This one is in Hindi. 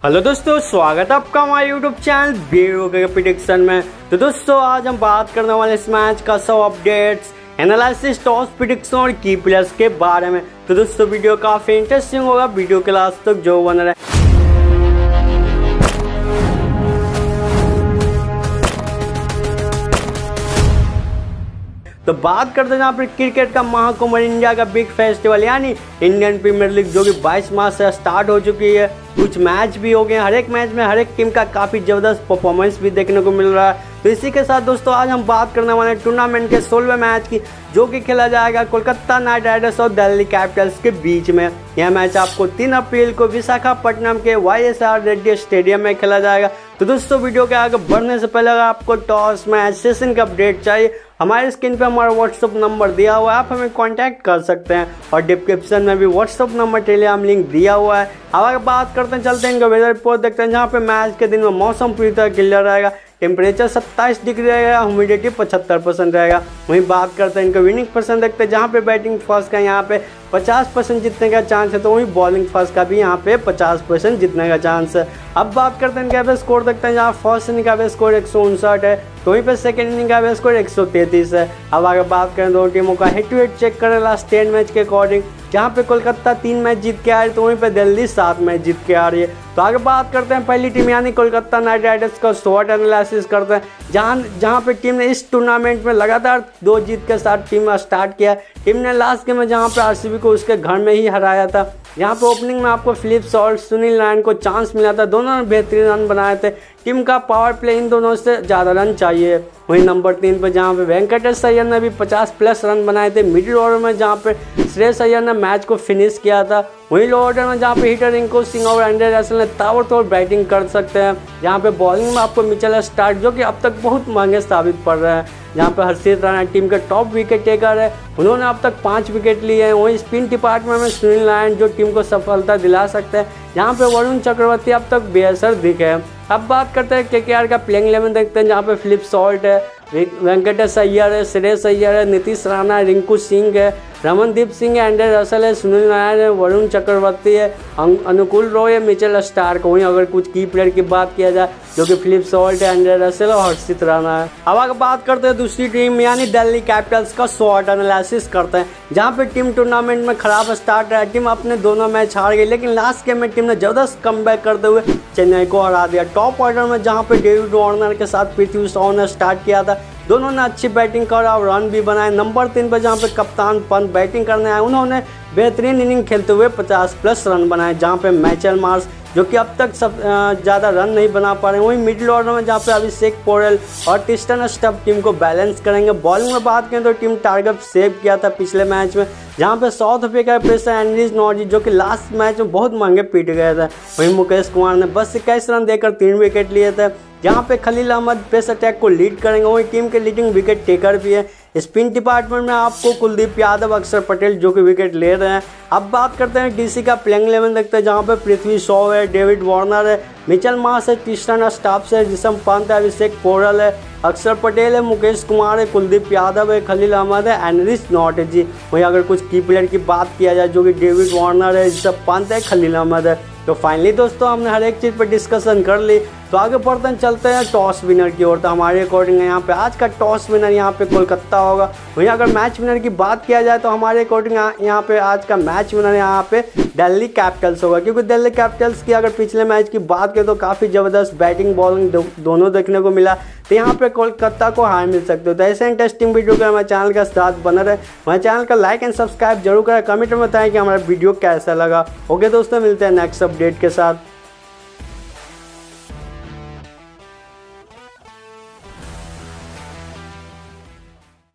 हेलो दोस्तों, स्वागत है आपका हमारे यूट्यूब चैनल बीरो के प्रेडिक्शन में। तो दोस्तों आज हम बात करने वाले इस मैच का सब अपडेट्स, एनालिसिस, टॉस प्रेडिक्शन और की प्लेयर्स के बारे में। तो दोस्तों वीडियो काफी इंटरेस्टिंग होगा, वीडियो के लास्ट तक जो बन रहा है। तो बात करते हैं यहाँ पर क्रिकेट का महाकुंभ, इंडिया का बिग फेस्टिवल यानी इंडियन प्रीमियर लीग, जो कि 22 मार्च से स्टार्ट हो चुकी है। कुछ मैच भी हो गए, हर एक मैच में हर एक टीम का काफ़ी ज़बरदस्त परफॉर्मेंस भी देखने को मिल रहा है। तो इसी के साथ दोस्तों आज हम बात करने वाले हैं टूर्नामेंट के 16वें मैच की, जो कि खेला जाएगा कोलकाता नाइट राइडर्स और दिल्ली कैपिटल्स के बीच में। यह मैच आपको 3 अप्रैल को विशाखापट्टनम के YSR रेड्डी स्टेडियम में खेला जाएगा। तो दोस्तों वीडियो के आगे बढ़ने से पहले अगर आपको टॉस मैच सेशन का अपडेट चाहिए, हमारे स्क्रीन पे हमारा व्हाट्सअप नंबर दिया हुआ है, आप हमें कांटेक्ट कर सकते हैं और डिस्क्रिप्शन में भी व्हाट्सअप नंबर, टेलीग्राम लिंक दिया हुआ है। अब अगर बात करते हैं, चलते हैं इनका वेदर रिपोर्ट देखते हैं, जहाँ पे मैच के दिन में मौसम पूरी तरह क्लियर रहेगा, टेम्परेचर 27 डिग्री रहेगा, ह्यूमिडिटी 75% रहेगा। वहीं बात करते हैं इनका विनिंग परसेंट देखते हैं, जहाँ पे बैटिंग फर्स्ट का यहाँ पे 50% जीतने का चांस है, तो वहीं बॉलिंग फर्स्ट का भी यहाँ पे 50% जीतने का चांस है। अब बात करते हैं इनका एवरेज स्कोर देखते हैं, जहाँ फर्स्ट इनिंग का एवरेज स्कोर 159 है, तो वहीं पे सेकंड इनिंग का एवरेज स्कोर 133 है। अब अगर बात करें दोनों टीमों का हेड टू हेड चेक करें लास्ट 10 मैच के अकॉर्डिंग, जहाँ पे कोलकाता 3 मैच जीत के आ रही है, तो वहीं पे दिल्ली 7 मैच जीत के आ रही है। तो आगे बात करते हैं पहली टीम यानी कोलकाता नाइट राइडर्स का शॉर्ट एनालिसिस करते हैं, जहाँ पे टीम ने इस टूर्नामेंट में लगातार 2 जीत के साथ टीम स्टार्ट किया। टीम ने लास्ट गेम में जहाँ पे RCB को उसके घर में ही हराया था, यहाँ पे ओपनिंग में आपको फिलिप सॉल्ट, सुनील नारायण को चांस मिला था, दोनों ने बेहतरीन रन बनाए थे। टीम का पावर प्ले इन दोनों से ज़्यादा रन चाहिए। वहीं नंबर 3 पर जहाँ पे वेंकटेश अय्यर ने भी 50+ रन बनाए थे मिडिल ऑर्डर में, जहाँ पे श्रेयस अय्यर ने मैच को फिनिश किया था। वहीं लो ऑर्डर में जहाँ पे हिटर रिंकू सिंह और एंड्रे रसेल ने ताबड़तोड़ बैटिंग कर सकते हैं। यहाँ पे बॉलिंग में आपको मिचेल स्टार्क, जो कि अब तक बहुत महंगे साबित पड़ रहे हैं। जहाँ पे हर्षित राणा टीम के टॉप विकेट टेकर है, उन्होंने अब तक 5 विकेट लिए हैं। वहीं स्पिन डिपार्टमेंट में सुनील नारायण जो टीम को सफलता दिला सकते हैं, जहाँ पे वरुण चक्रवर्ती अब तक बेअसर दिखे हैं। अब बात करते हैं KKR का प्लेइंग 11 देखते हैं, जहाँ पे फिलिप सॉल्ट है, वेंकटेश अय्यर है, श्रेयस अय्यर है, नीतीश राणा है, रिंकू सिंह है, रमनदीप सिंह है, एंड्रे रसेल है, सुनील नारायण है, वरुण चक्रवर्ती है, अनुकूल रॉय है, मिचेल स्टार्क। वहीं अगर कुछ की प्लेयर की बात किया जाए, जो कि फिलिप सॉल्ट है, एंड्रे रसेल और हर्षित राणा है। अब अगर बात करते हैं दूसरी टीम यानी दिल्ली कैपिटल्स का शॉर्ट एनालिसिस करते हैं, जहाँ पे टीम टूर्नामेंट में खराब स्टार्ट रहा, टीम अपने दोनों मैच हार गई, लेकिन लास्ट गेम में टीम ने जबरदस्त कमबैक करते हुए चेन्नई को हरा दिया। टॉप ऑर्डर में जहाँ पे डेविड वार्नर के साथ पृथ्वी शॉ ने स्टार्ट किया था, दोनों ने अच्छी बैटिंग करा और रन भी बनाए। नंबर 3 पर जहाँ पे कप्तान पंत बैटिंग करने आए, उन्होंने बेहतरीन इनिंग खेलते हुए 50+ रन बनाए, जहाँ पे मैचेल मार्श जो कि अब तक सब ज़्यादा रन नहीं बना पा रहे हैं। वहीं मिडिल ऑर्डर में जहाँ पे अभिषेक पोरेल और टिस्टन स्टफ टीम को बैलेंस करेंगे। बॉलिंग में बात करें तो टीम टारगेट सेव किया था पिछले मैच में, जहाँ पे साउथ अफ्रीका के पेसर एंड्रिस नॉर्जी जो कि लास्ट मैच में बहुत महंगे पीट गए थे। वहीं मुकेश कुमार ने बस 21 रन देकर 3 विकेट लिए थे, जहाँ पे खलील अहमद पेस अटैक को लीड करेंगे। वहीं टीम के लीडिंग विकेट टेकर भी है। स्पिन डिपार्टमेंट में आपको कुलदीप यादव, अक्षर पटेल जो कि विकेट ले रहे हैं। अब बात करते हैं DC का प्लेइंग 11 देखते हैं, जहाँ पे पृथ्वी शॉ है, डेविड वार्नर है, मिचेल मार्श है, टिस्टन स्टाफ है, ऋषभ पंत है, अभिषेक पोरेल है, अक्षर पटेल है, मुकेश कुमार है, कुलदीप यादव है, खलील अहमद है, एनरिच नॉट है जी। वहीं अगर कुछ की प्लेयर की बात किया जाए, जो कि डेविड वार्नर है, ऋषभ पंत है, खलील अहमद है। तो फाइनली दोस्तों हमने हर एक चीज़ पर डिस्कशन कर ली, तो आगे बढ़ते हैं, चलते हैं टॉस विनर की ओर। तो हमारे अकॉर्डिंग यहाँ पे आज का टॉस विनर यहाँ पे कोलकाता होगा। वहीं अगर मैच विनर की बात किया जाए, तो हमारे अकॉर्डिंग यहाँ पे आज का मैच विनर यहाँ पे दिल्ली कैपिटल्स होगा, क्योंकि दिल्ली कैपिटल्स की अगर पिछले मैच की बात करें तो काफ़ी ज़बरदस्त बैटिंग बॉलिंग दोनों देखने को मिला, तो यहाँ पे कोलकाता को हार मिल सकते हो। तो ऐसे इंटरेस्टिंग वीडियो के हमारे चैनल का साथ बना रहे, हमारे चैनल का लाइक एंड सब्सक्राइब जरूर करें, कमेंट में बताएं कि हमारा वीडियो कैसा लगा। ओके दोस्तों, मिलते हैं नेक्स्ट अपडेट के साथ।